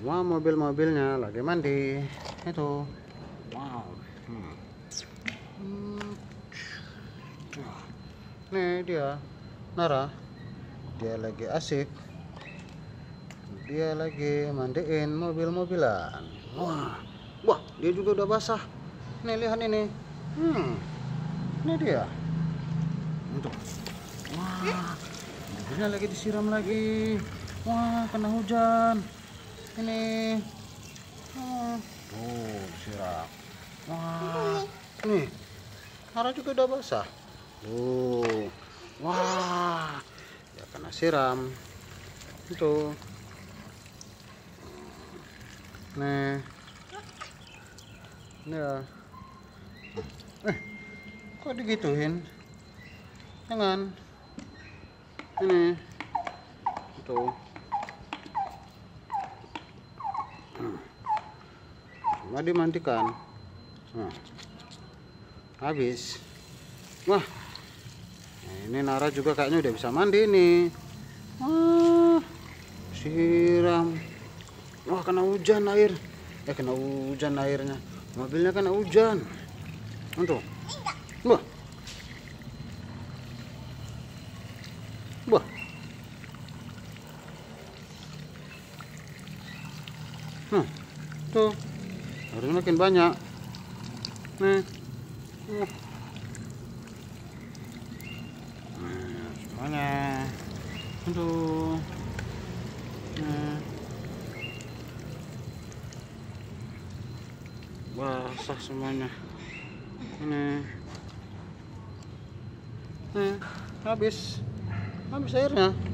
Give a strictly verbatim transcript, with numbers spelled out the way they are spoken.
Semua mobil-mobilnya lagi mandi. Itu. Wow. Hmm. Hmm. Nih dia, Nara. Dia lagi asik. Dia lagi mandiin mobil-mobilan. Wah. Wah, dia juga udah basah. Nih lihat ini. Hmm. Ini dia. Untuk. Wah. Mobilnya lagi disiram lagi. Wah, kena hujan. Ini. Hmm. Tuh, disiram. Wah. Nih. Nara juga udah basah. Tuh. Wah. Ya kena siram. Itu. Nih. Ya. Eh. Kok digituin? Jangan. Ini. Itu. Cuma dimandikan. Nah. Habis. Wah. Nah, ini Nara juga kayaknya udah bisa mandi nih. Wah. Siram. Wah, kena hujan air. Eh, kena hujan airnya. Mobilnya kena hujan. Untuk. Wah. Wah. Nah, tuh. Harusnya makin banyak. Nih. Nah, semuanya. Aduh. Nah. Basah semuanya. Ini. Nih, habis. Habis airnya.